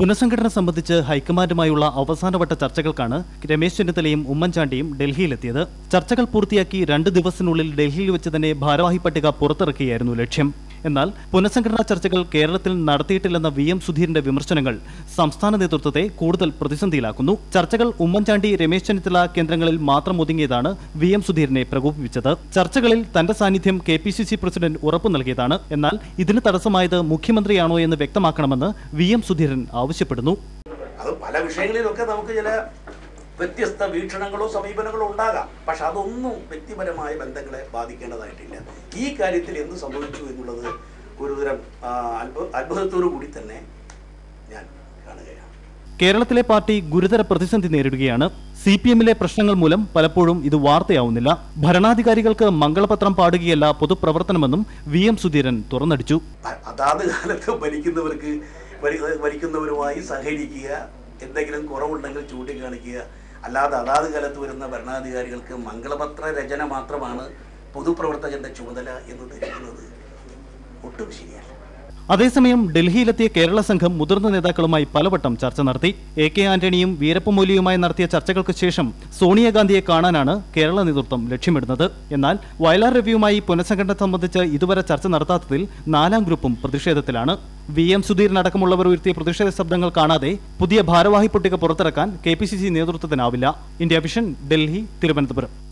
പുനഃസംഘടന സംബന്ധിച്ച് ഹൈക്കമാൻഡുമായുള്ള അവസാനവട്ട ചർച്ചകൾക്കാണ് രമേശ് ചെന്നിത്തലയും ഉമ്മൻചാണ്ടിയും ഡൽഹിയിലെത്തിയത്. ചർച്ചകൾ പൂർത്തിയാക്കി 2 ദിവസത്തിനുള്ളിൽ ഡൽഹിയിൽ വെച്ച് തന്നെ ഭാരവാഹി പട്ടിക പുറത്തിറക്കുകയായിരുന്നു ലക്ഷ്യം. എന്നാൽ പുനഃസംഘടനാ ചർച്ചകൾ കേരളത്തിൽ നടത്തിയിട്ടില്ലെന്ന VM സുധീരന്റെ വിമർശനങ്ങൾ സംസ്ഥാന നേതൃത്വത്തെ കൂടുതൽ പ്രതിസന്ധിയിലാക്കുന്നു. ചർച്ചകൾ ഉമ്മൻചാണ്ടി, രമേശ് ചെന്നിത്തല കേന്ദ്രങ്ങളിൽ മാത്രം ഒതുങ്ങിയതാണ് VM സുധീരനെ പ്രകോപിപ്പിച്ചത്. ചർച്ചകളിൽ തന്റെ സാന്നിധ്യം KPCC പ്രസിഡന്റ് ഉറപ്പു നൽകിയതാണ്. എന്നാൽ ഇതിന് തടസ്സമായത് മുഖ്യമന്ത്രിയാണോ എന്ന് വ്യക്തമാക്കണമെന്ന് VM സുധീരൻ ആവശ്യപ്പെടുന്നു. അത് പല വിഷയങ്ങളിലൊക്കെ നമുക്ക് ചില വ്യത്യസ്ത വീക്ഷണങ്ങളോ സമീപനങ്ങളോ ഉണ്ടാകാം. പക്ഷെ അതൊന്നും വ്യക്തിപരമായ ബന്ധങ്ങളെ ബാധിക്കേണ്ടതായിട്ടില്ല. ഈ കാര്യത്തിൽ എന്ത് സംഭവിച്ചു എന്നുള്ളത് ഒരുതരം അത്ഭുതത്തോടു കൂടി തന്നെ ഞാൻ കാണുകയാണ്. കേരളത്തിലെ പാർട്ടി ഗുരുതര പ്രതിസന്ധി നേരിടുകയാണ്. CPM-ലെ പ്രശ്നങ്ങൾ മൂലം പലപ്പോഴും ഇത് വാർത്തയാവുന്നില്ല. ഭരണാധികാരികൾക്ക് മംഗളപത്രം പാടുകയല്ല പൊതുപ്രവർത്തനമെന്നും VM സുധീരൻ തുറന്നടിച്ചു. അതാത് കാലത്ത് ഭരിക്കുന്നവരുമായി സഹകരിക്കുക, എന്തെങ്കിലും കുറവുണ്ടെങ്കിൽ ചൂണ്ടിക്കാണിക്കുക, അല്ലാതെ അതാത് കാലത്ത് വരുന്ന ഭരണാധികാരികൾക്ക് മംഗളപത്ര രചന മാത്രമാണ് പൊതുപ്രവർത്തകന്റെ ചുമതല എന്ന് ധരിക്കുന്നത് ഒട്ടും ശരിയല്ല. അതേസമയം ഡൽഹിയിലെത്തിയ കേരള സംഘം മുതിർന്ന നേതാക്കളുമായി പലവട്ടം ചർച്ച നടത്തി. AK ആന്റണിയും വീരപ്പ മൊയ്ലിയുമായി നടത്തിയ ചർച്ചകൾക്ക് ശേഷം സോണിയാഗാന്ധിയെ കാണാനാണ് കേരള നേതൃത്വം ലക്ഷ്യമിടുന്നത്. എന്നാൽ വയലാർ രവിയുമായി പുനഃസംഘടന സംബന്ധിച്ച് ഇതുവരെ ചർച്ച നടത്താത്തതിൽ 4ാം ഗ്രൂപ്പും പ്രതിഷേധത്തിലാണ്. VM സുധീരൻ അടക്കമുള്ളവർ ഉയർത്തിയ പ്രതിഷേധ ശബ്ദങ്ങൾ കാണാതെ പുതിയ ഭാരവാഹി പട്ടിക പുറത്തിറക്കാൻ KPCC നേതൃത്വത്തിനാവില്ല. India Vision, Delhi, Thiruvananthapuram.